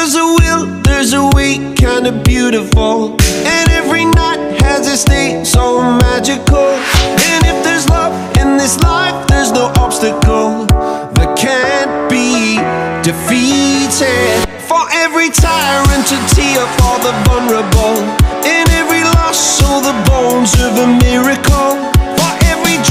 there's a will, there's a way, kinda beautiful. And every night has a state so magical. And if there's love in this life, there's no obstacle that can't be defeated. For every tyrant to tear for the vulnerable, in every loss, all the bones of a miracle.